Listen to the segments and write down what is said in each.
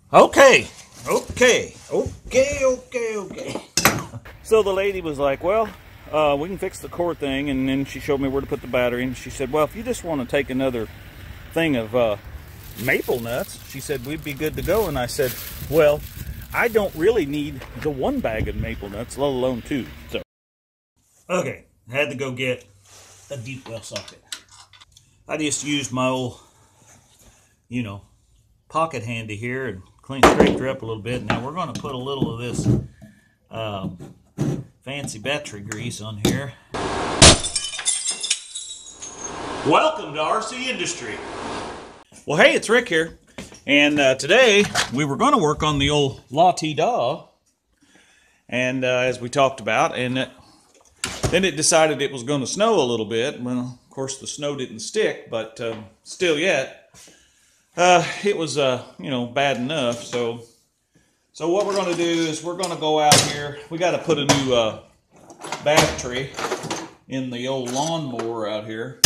Okay. So the lady was like, well, we can fix the core thing, and then she showed me where to put the battery, and she said, well, if you just want to take another thing of maple nuts, she said, we'd be good to go. And I said, well, I don't really need the one bag of maple nuts, let alone two. So, okay, I had to go get a deep well socket. I just used my old, pocket handy here and scraped her up a little bit. Now we're going to put a little of this fancy battery grease on here. Welcome to RCindustry. Well, hey, it's Rick here, and today we were going to work on the old LTD, and as we talked about, and then it decided it was going to snow a little bit. Well, of course, the snow didn't stick, but still yet. It was, bad enough. So what we're going to do is we're going to go out here. We got to put a new battery in the old lawnmower out here.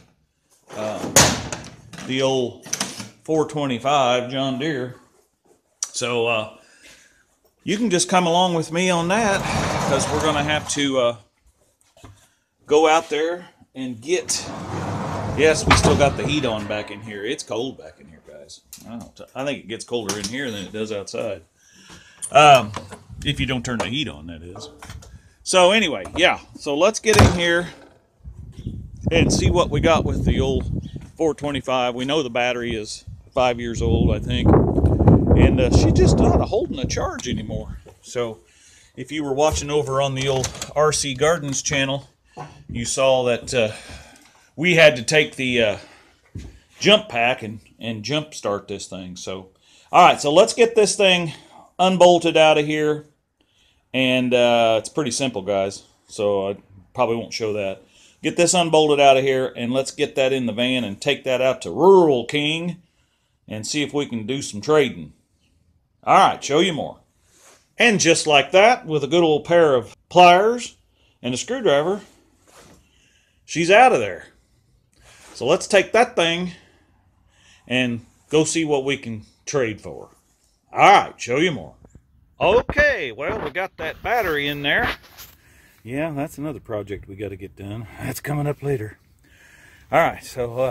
The old 425 John Deere. So you can just come along with me on that, because we're going to have to go out there and get... Yes, we still got the heat on back in here. It's cold back in here, guys. I think it gets colder in here than it does outside. If you don't turn the heat on, that is. So anyway, yeah. So let's get in here and see what we got with the old 425. We know the battery is 5 years old, I think. And she's just not holding a charge anymore. So if you were watching over on the old RC Gardens channel, you saw that... we had to take the jump pack and jump start this thing. So, all right, so let's get this thing unbolted out of here. And it's pretty simple, guys. So I probably won't show that. Get this unbolted out of here, and let's get that in the van and take that out to Ruralking and see if we can do some trading. All right, show you more. And just like that, with a good old pair of pliers and a screwdriver, she's out of there. So let's take that thing and go see what we can trade for. All right, show you more. Okay, well, we got that battery in there. Yeah, that's another project we got to get done. That's coming up later. All right, so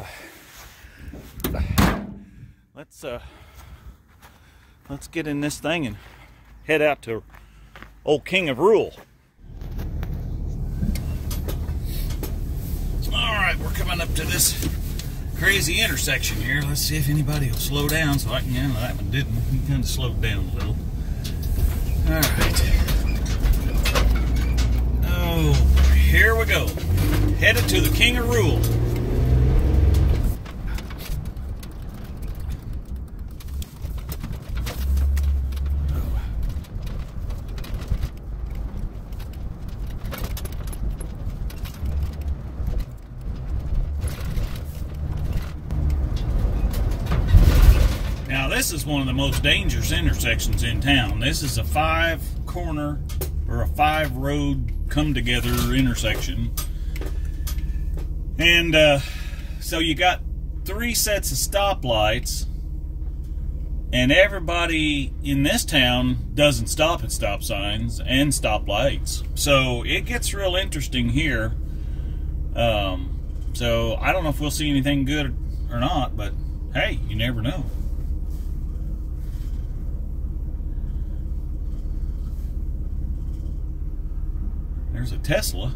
let's get in this thing and head out to old King of Rural. Alright, we're coming up to this crazy intersection here. Let's see if anybody will slow down so I can, that one didn't. He kind of slowed down a little. Alright. Oh, here we go. Headed to the King of Rural. This is one of the most dangerous intersections in town. This is a 5-corner or a 5-road come-together intersection. And so you got 3 sets of stoplights, and everybody in this town doesn't stop at stop signs and stoplights. So it gets real interesting here. So I don't know if we'll see anything good or not, but hey, you never know. There's a Tesla.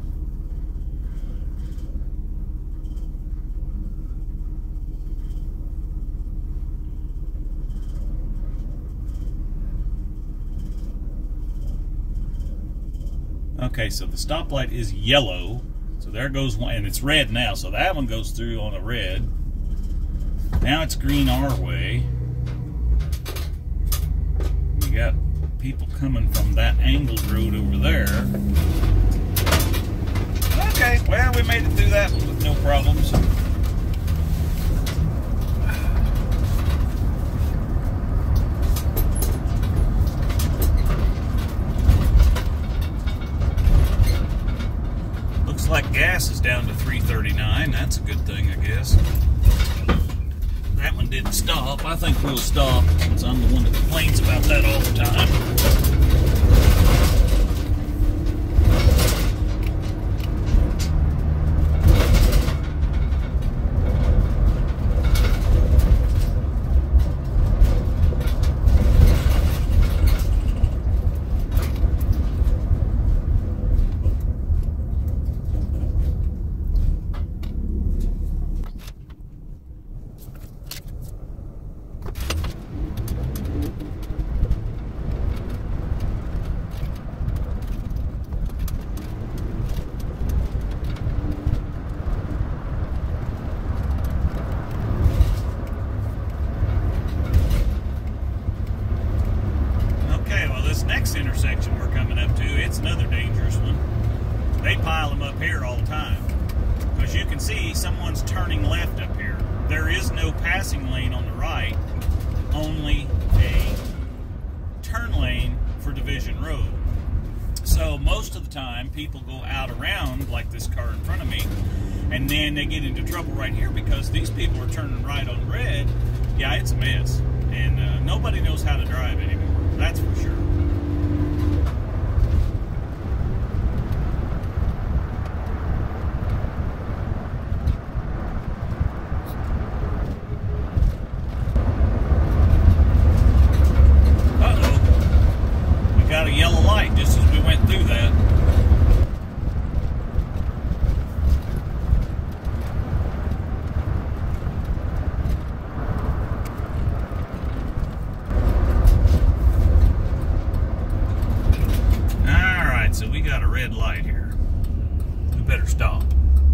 Okay, so the stoplight is yellow. So there goes one, and it's red now. So that one goes through on a red. Now it's green our way. We got people coming from that angled road over there. Okay, well, we made it through that one with no problems. Looks like gas is down to $3.39. That's a good thing, I guess. That one didn't stop. I think we'll stop since I'm the one that that all the time. Next intersection we're coming up to, it's another dangerous one. They pile them up here all the time. Because you can see someone's turning left up here. There is no passing lane on the right, only a turn lane for Division Road. So most of the time people go out around like this car in front of me, and then they get into trouble right here because these people are turning right on red. Yeah, it's a mess. And nobody knows how to drive anymore, that's for sure. Got a yellow light just as we went through that. Alright, so we got a red light here. We better stop.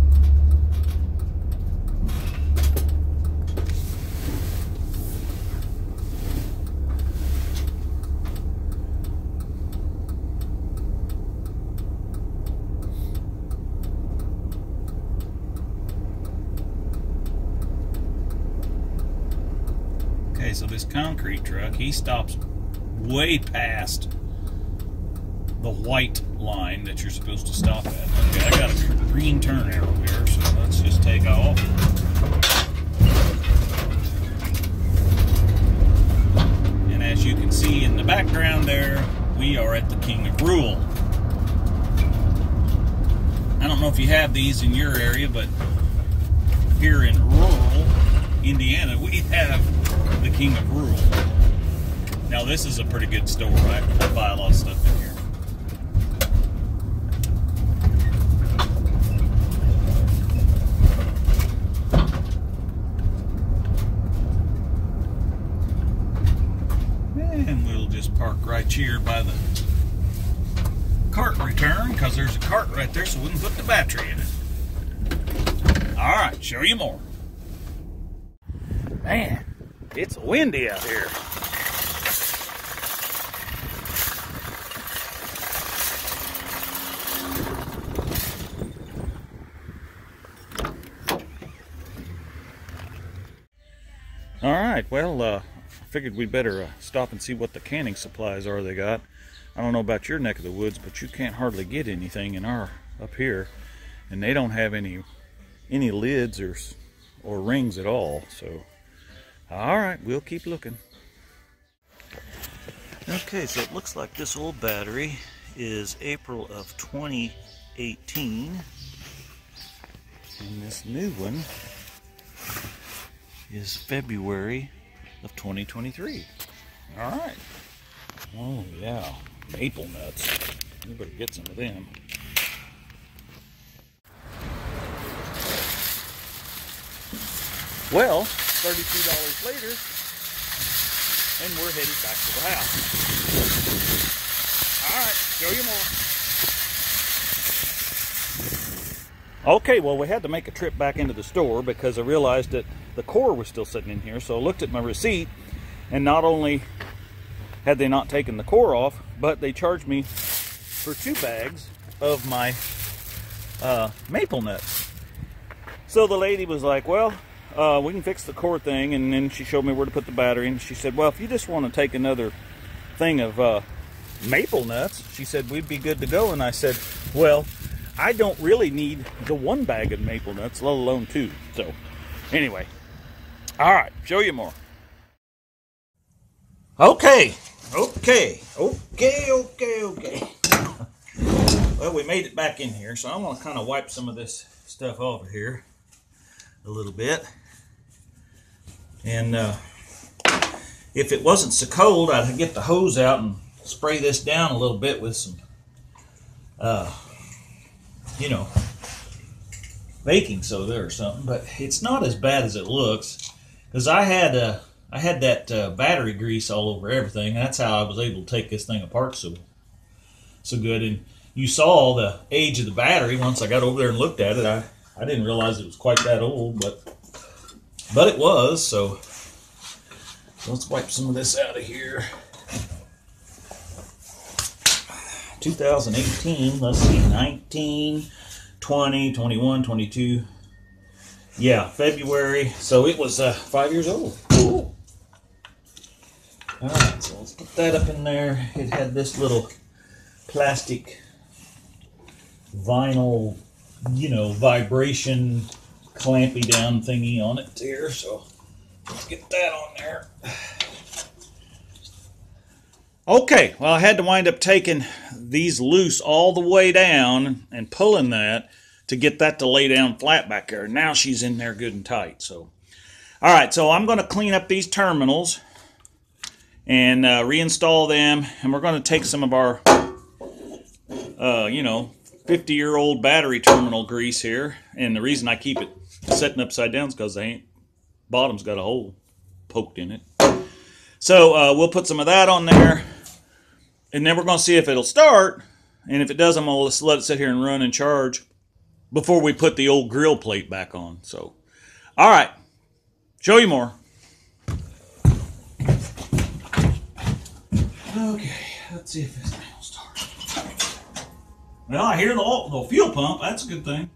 Okay, so this concrete truck, he stops way past the white line that you're supposed to stop at. Okay, I got a green turn arrow here, so let's just take off. And as you can see in the background there, we are at the King of Rural. I don't know if you have these in your area, but here in rural Indiana, we have the King of Rural. Now this is a pretty good store. I buy a lot of stuff in here. And we'll just park right here by the cart return, because there's a cart right there so we can put the battery in it. Alright, show you more. Man, it's windy out here. All right, well, I figured we'd better stop and see what the canning supplies are they got. I don't know about your neck of the woods, but you can't hardly get anything in our up here, and they don't have any lids or rings at all. So, all right, we'll keep looking. Okay, so it looks like this old battery is April of 2018, and this new one is February of 2023. All right. Oh yeah, maple nuts. You better get some of them. Well, $32 later, and we're headed back to the house. All right, show you more. Okay, well, we had to make a trip back into the store because I realized that the core was still sitting in here. So I looked at my receipt, and not only had they not taken the core off, but they charged me for 2 bags of my maple nuts. So the lady was like, well, we can fix the core thing, and then she showed me where to put the battery, and she said, well, if you just want to take another thing of maple nuts, she said, we'd be good to go. And I said, well, I don't really need the 1 bag of maple nuts, let alone 2. So anyway, all right, show you more. Okay, Okay. Well, we made it back in here, so I'm going to kind of wipe some of this stuff off of here a little bit. And if it wasn't so cold, I'd get the hose out and spray this down a little bit with some, you know, baking soda or something. But it's not as bad as it looks, because I had that battery grease all over everything. That's how I was able to take this thing apart so good. And you saw the age of the battery once I got over there and looked at it. I didn't realize it was quite that old, but it was. So let's wipe some of this out of here. 2018, let's see, 19, 20, 21, 22. Yeah, February. So it was 5 years old. Cool. All right, so let's put that up in there. It had this little plastic vinyl, you know, vibration clampy down thingy on it there. So let's get that on there. Okay, well, I had to wind up taking these loose all the way down and pulling that to get that to lay down flat back there. Now she's in there good and tight. So, all right, so I'm going to clean up these terminals and reinstall them, and we're going to take some of our, you know, 50-year-old battery terminal grease here. And the reason I keep it sitting upside down is because they ain't, bottom's got a hole poked in it. So we'll put some of that on there, and then we're going to see if it'll start. And if it does, I'm going to let it sit here and run and charge before we put the old grill plate back on. So, all right, show you more. Okay, let's see if this thing will start. Well, I hear the fuel pump. That's a good thing.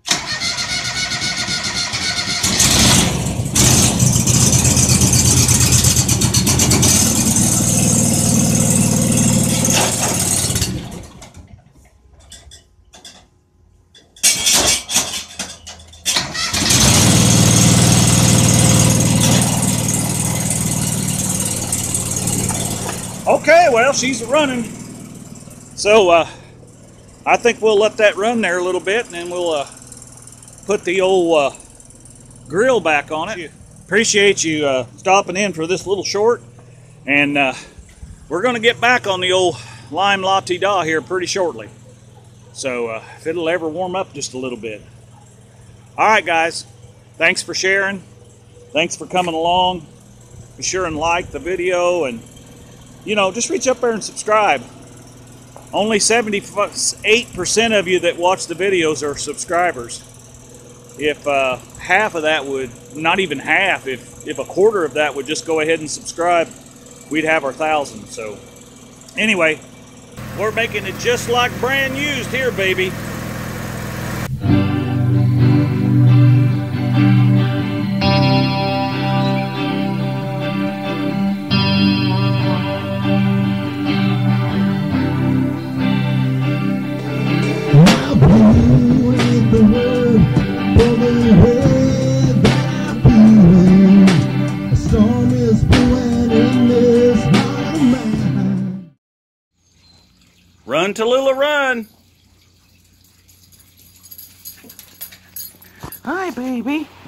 Okay, well, she's running. So I think we'll let that run there a little bit, and then we'll put the old grill back on it. Appreciate you stopping in for this little short, and we're going to get back on the old lime latte da here pretty shortly. So if it'll ever warm up just a little bit. All right, guys, thanks for sharing. Thanks for coming along. Be sure and like the video, and you know, just reach up there and subscribe. Only 78% of you that watch the videos are subscribers. If half of that would, not even half, if a quarter of that would just go ahead and subscribe, we'd have our 1,000. So anyway, we're making it just like brand used here, baby. Run, Tallulah, run! Hi, baby.